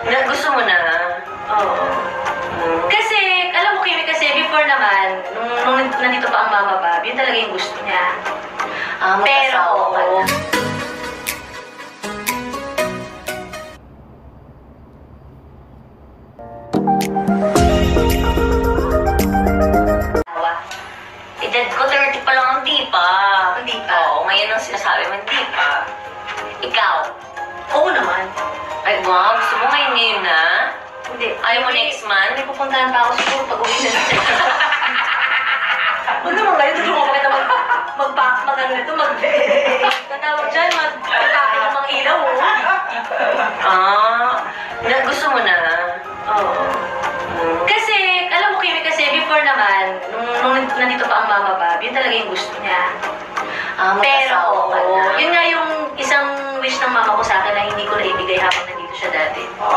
Gusto mo na? Oo. Kasi, alam mo, Kimi, kasi before naman, nung nandito pa ang Mama Bob, yun talaga yung gusto niya. Pero, edad ko 30 pa lang, hindi pa. Hindi pa? Oo, ngayon ang sinasabi mo, hindi pa. Ikaw? Oo naman. Ay, wow, gusto mo ngayon na? Hindi. Ayaw mo next month? May pupuntahan pa ako siguro pag uwi na natin. Huwag naman ngayon, tulungan pa kita mag-ano ito, tatawag dyan, mag-pake ng mga ilaw, Gusto mo na? Oo. Kasi, alam mo, Kimi, kasi before naman, nung nandito pa ang Mama Bob, yun talaga yung gusto niya. Pero, yun nga yung isang wish ng mama ko sa akin na hindi ko naibigay habang nandito siya dati.